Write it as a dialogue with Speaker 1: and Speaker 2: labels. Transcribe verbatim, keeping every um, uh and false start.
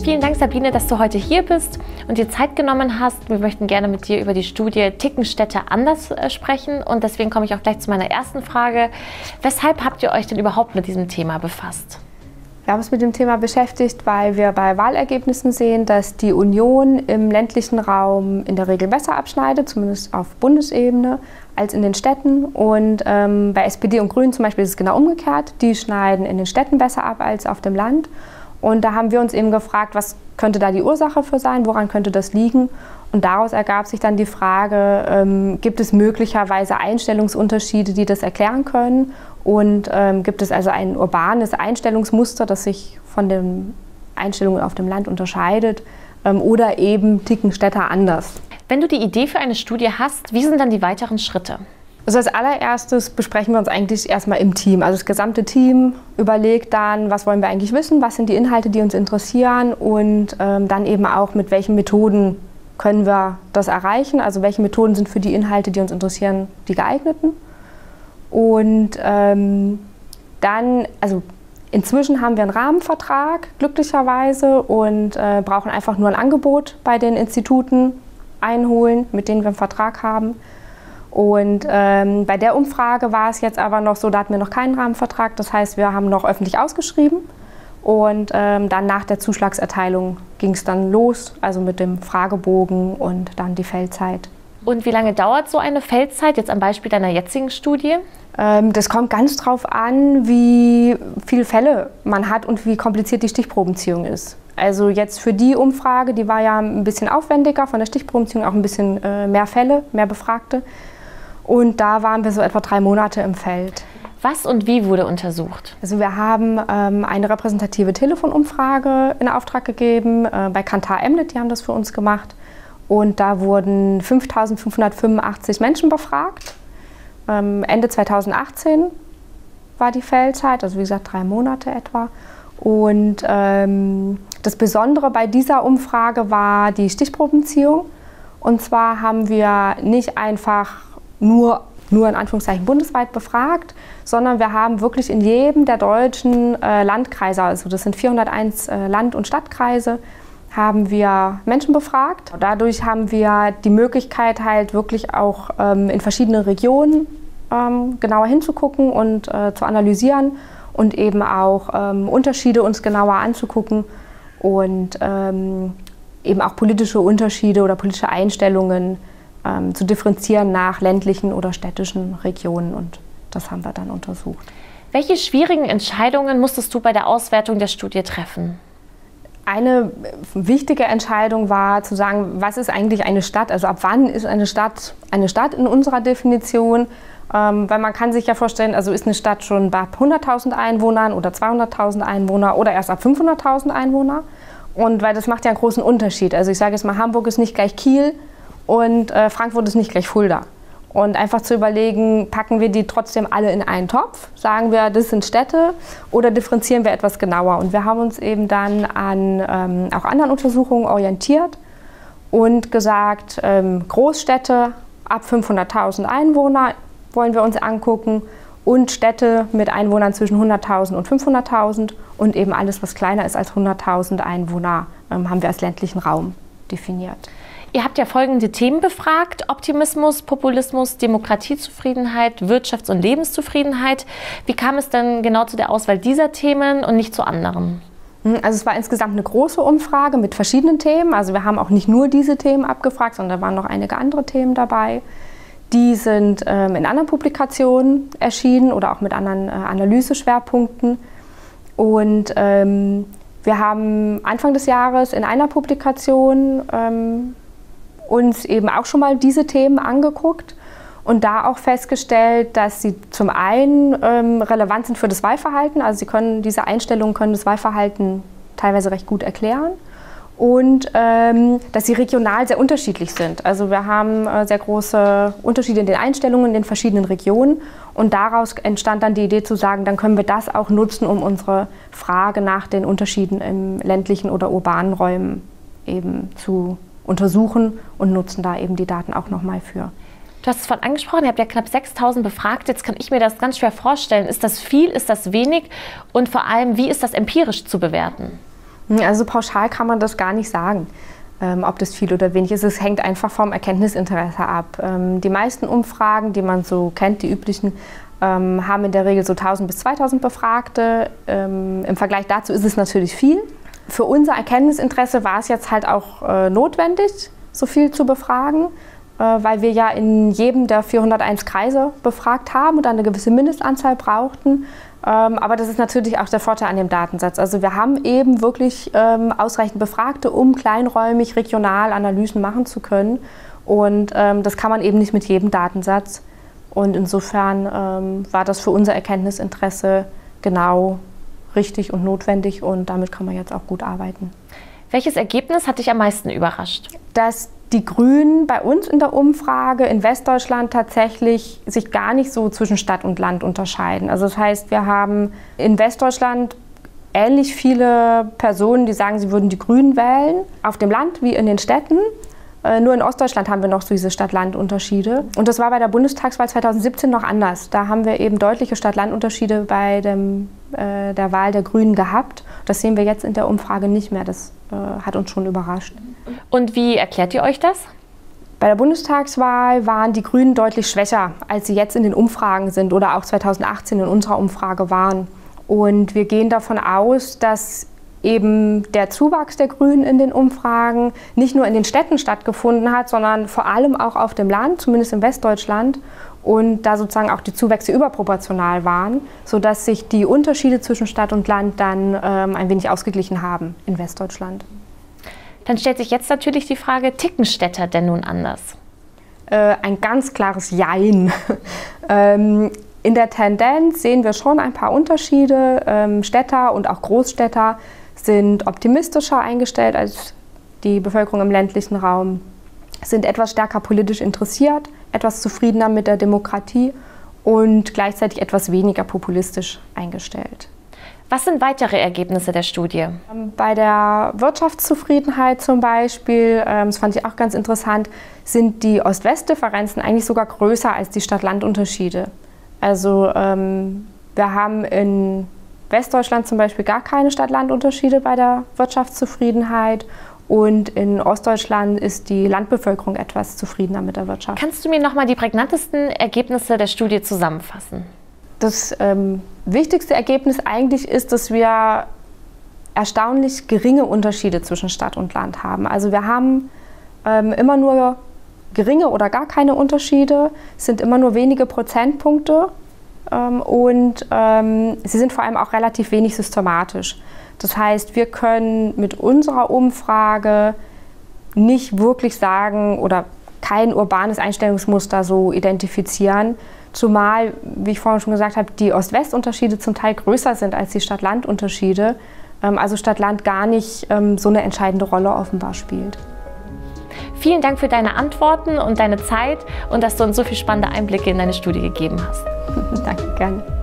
Speaker 1: Vielen Dank, Sabine, dass du heute hier bist und dir Zeit genommen hast. Wir möchten gerne mit dir über die Studie Ticken Städte anders äh, sprechen und deswegen komme ich auch gleich zu meiner ersten Frage. Weshalb habt ihr euch denn überhaupt mit diesem Thema befasst?
Speaker 2: Wir haben uns mit dem Thema beschäftigt, weil wir bei Wahlergebnissen sehen, dass die Union im ländlichen Raum in der Regel besser abschneidet, zumindest auf Bundesebene, als in den Städten. Und ähm, bei S P D und Grünen zum Beispiel ist es genau umgekehrt. Die schneiden in den Städten besser ab als auf dem Land. Und da haben wir uns eben gefragt, was könnte da die Ursache für sein, woran könnte das liegen? Und daraus ergab sich dann die Frage, ähm, gibt es möglicherweise Einstellungsunterschiede, die das erklären können? Und ähm, gibt es also ein urbanes Einstellungsmuster, das sich von den Einstellungen auf dem Land unterscheidet? Ähm, oder eben ticken Städte anders?
Speaker 1: Wenn du die Idee für eine Studie hast, wie sind dann die weiteren Schritte?
Speaker 2: Also als allererstes besprechen wir uns eigentlich erstmal im Team. Also das gesamte Team überlegt dann, was wollen wir eigentlich wissen, was sind die Inhalte, die uns interessieren und ähm, dann eben auch, mit welchen Methoden können wir das erreichen. Also welche Methoden sind für die Inhalte, die uns interessieren, die geeigneten. Und ähm, dann, also inzwischen haben wir einen Rahmenvertrag, glücklicherweise, und äh, brauchen einfach nur ein Angebot bei den Instituten einholen, mit denen wir einen Vertrag haben. Und ähm, bei der Umfrage war es jetzt aber noch so, da hatten wir noch keinen Rahmenvertrag. Das heißt, wir haben noch öffentlich ausgeschrieben und ähm, dann nach der Zuschlagserteilung ging es dann los, also mit dem Fragebogen und dann die Feldzeit.
Speaker 1: Und wie lange dauert so eine Feldzeit, jetzt am Beispiel deiner jetzigen Studie?
Speaker 2: Ähm, das kommt ganz drauf an, wie viele Fälle man hat und wie kompliziert die Stichprobenziehung ist. Also jetzt für die Umfrage, die war ja ein bisschen aufwendiger, von der Stichprobenziehung auch ein bisschen äh, mehr Fälle, mehr Befragte. Und da waren wir so etwa drei Monate im Feld.
Speaker 1: Was und wie wurde untersucht?
Speaker 2: Also wir haben ähm, eine repräsentative Telefonumfrage in Auftrag gegeben äh, bei Kantar Emnet, die haben das für uns gemacht. Und da wurden fünftausendfünfhundertfünfundachtzig Menschen befragt. Ähm, Ende zweitausendachtzehn war die Feldzeit, also wie gesagt drei Monate etwa. Und ähm, das Besondere bei dieser Umfrage war die Stichprobenziehung. Und zwar haben wir nicht einfach nur, nur in Anführungszeichen bundesweit befragt, sondern wir haben wirklich in jedem der deutschen äh, Landkreise, also das sind vierhunderteins äh, Land- und Stadtkreise, haben wir Menschen befragt. Dadurch haben wir die Möglichkeit, halt wirklich auch ähm, in verschiedene Regionen ähm, genauer hinzugucken und äh, zu analysieren und eben auch ähm, Unterschiede uns genauer anzugucken und ähm, eben auch politische Unterschiede oder politische Einstellungen ähm, zu differenzieren nach ländlichen oder städtischen Regionen, und das haben wir dann untersucht.
Speaker 1: Welche schwierigen Entscheidungen musstest du bei der Auswertung der Studie treffen?
Speaker 2: Eine wichtige Entscheidung war zu sagen, was ist eigentlich eine Stadt? Also ab wann ist eine Stadt eine Stadt in unserer Definition? Ähm, weil man kann sich ja vorstellen, also ist eine Stadt schon bei hunderttausend Einwohnern oder zweihunderttausend Einwohner oder erst ab fünfhunderttausend Einwohner. Und weil das macht ja einen großen Unterschied. Also ich sage jetzt mal, Hamburg ist nicht gleich Kiel und äh, Frankfurt ist nicht gleich Fulda. Und einfach zu überlegen, packen wir die trotzdem alle in einen Topf? Sagen wir, das sind Städte, oder differenzieren wir etwas genauer? Und wir haben uns eben dann an ähm, auch anderen Untersuchungen orientiert und gesagt, ähm, Großstädte ab fünfhunderttausend Einwohner wollen wir uns angucken und Städte mit Einwohnern zwischen hunderttausend und fünfhunderttausend und eben alles, was kleiner ist als hunderttausend Einwohner, ähm, haben wir als ländlichen Raum definiert.
Speaker 1: Ihr habt ja folgende Themen befragt: Optimismus, Populismus, Demokratiezufriedenheit, Wirtschafts- und Lebenszufriedenheit. Wie kam es denn genau zu der Auswahl dieser Themen und nicht zu anderen?
Speaker 2: Also es war insgesamt eine große Umfrage mit verschiedenen Themen. Also wir haben auch nicht nur diese Themen abgefragt, sondern da waren noch einige andere Themen dabei. Die sind ähm, in anderen Publikationen erschienen oder auch mit anderen äh, Analyseschwerpunkten. Und ähm, wir haben Anfang des Jahres in einer Publikation ähm, uns eben auch schon mal diese Themen angeguckt und da auch festgestellt, dass sie zum einen ähm, relevant sind für das Wahlverhalten, also sie können, diese Einstellungen können das Wahlverhalten teilweise recht gut erklären, und ähm, dass sie regional sehr unterschiedlich sind. Also wir haben äh, sehr große Unterschiede in den Einstellungen in den verschiedenen Regionen, und daraus entstand dann die Idee zu sagen, dann können wir das auch nutzen, um unsere Frage nach den Unterschieden im ländlichen oder urbanen Räumen eben zu untersuchen und nutzen da eben die Daten auch nochmal für.
Speaker 1: Du hast es vorhin angesprochen, ihr habt ja knapp sechstausend befragt. Jetzt kann ich mir das ganz schwer vorstellen. Ist das viel, ist das wenig? Und vor allem, wie ist das empirisch zu bewerten?
Speaker 2: Also pauschal kann man das gar nicht sagen, ähm, ob das viel oder wenig ist. Es hängt einfach vom Erkenntnisinteresse ab. Ähm, die meisten Umfragen, die man so kennt, die üblichen, ähm, haben in der Regel so tausend bis zweitausend Befragte. Ähm, im Vergleich dazu ist es natürlich viel. Für unser Erkenntnisinteresse war es jetzt halt auch äh, notwendig, so viel zu befragen, äh, weil wir ja in jedem der vierhunderteins Kreise befragt haben und eine gewisse Mindestanzahl brauchten. Ähm, aber das ist natürlich auch der Vorteil an dem Datensatz. Also wir haben eben wirklich ähm, ausreichend Befragte, um kleinräumig, regional Analysen machen zu können. Und ähm, das kann man eben nicht mit jedem Datensatz. Und insofern ähm, war das für unser Erkenntnisinteresse genau richtig und notwendig und damit kann man jetzt auch gut arbeiten.
Speaker 1: Welches Ergebnis hat dich am meisten überrascht?
Speaker 2: Dass die Grünen bei uns in der Umfrage in Westdeutschland tatsächlich sich gar nicht so zwischen Stadt und Land unterscheiden. Also das heißt, wir haben in Westdeutschland ähnlich viele Personen, die sagen, sie würden die Grünen wählen, auf dem Land wie in den Städten. Äh, nur in Ostdeutschland haben wir noch so diese Stadt-Land-Unterschiede. Und das war bei der Bundestagswahl zweitausendsiebzehn noch anders. Da haben wir eben deutliche Stadt-Land-Unterschiede bei dem, äh, der Wahl der Grünen gehabt. Das sehen wir jetzt in der Umfrage nicht mehr. Das äh, hat uns schon überrascht.
Speaker 1: Und wie erklärt ihr euch das?
Speaker 2: Bei der Bundestagswahl waren die Grünen deutlich schwächer, als sie jetzt in den Umfragen sind oder auch zweitausendachtzehn in unserer Umfrage waren. Und wir gehen davon aus, dass eben der Zuwachs der Grünen in den Umfragen nicht nur in den Städten stattgefunden hat, sondern vor allem auch auf dem Land, zumindest in Westdeutschland. Und da sozusagen auch die Zuwächse überproportional waren, sodass sich die Unterschiede zwischen Stadt und Land dann ähm, ein wenig ausgeglichen haben in Westdeutschland.
Speaker 1: Dann stellt sich jetzt natürlich die Frage, ticken Städter denn nun anders?
Speaker 2: Äh, ein ganz klares Jein. ähm, in der Tendenz sehen wir schon ein paar Unterschiede. Ähm, Städter und auch Großstädter sind optimistischer eingestellt als die Bevölkerung im ländlichen Raum, sind etwas stärker politisch interessiert, etwas zufriedener mit der Demokratie und gleichzeitig etwas weniger populistisch eingestellt.
Speaker 1: Was sind weitere Ergebnisse der Studie?
Speaker 2: Bei der Wirtschaftszufriedenheit zum Beispiel, das fand ich auch ganz interessant, sind die Ost-West-Differenzen eigentlich sogar größer als die Stadt-Land-Unterschiede. Also ähm, wir haben in Westdeutschland zum Beispiel gar keine Stadt-Land-Unterschiede bei der Wirtschaftszufriedenheit und in Ostdeutschland ist die Landbevölkerung etwas zufriedener mit der Wirtschaft.
Speaker 1: Kannst du mir noch mal die prägnantesten Ergebnisse der Studie zusammenfassen?
Speaker 2: Das ähm, wichtigste Ergebnis eigentlich ist, dass wir erstaunlich geringe Unterschiede zwischen Stadt und Land haben. Also wir haben ähm, immer nur geringe oder gar keine Unterschiede, es sind immer nur wenige Prozentpunkte ähm, und ähm, sie sind vor allem auch relativ wenig systematisch. Das heißt, wir können mit unserer Umfrage nicht wirklich sagen oder kein urbanes Einstellungsmuster so identifizieren, zumal, wie ich vorhin schon gesagt habe, die Ost-West-Unterschiede zum Teil größer sind als die Stadt-Land-Unterschiede, ähm, also Stadt-Land gar nicht ähm, so eine entscheidende Rolle offenbar spielt.
Speaker 1: Vielen Dank für deine Antworten und deine Zeit und dass du uns so viele spannende Einblicke in deine Studie gegeben hast.
Speaker 2: Danke, gerne.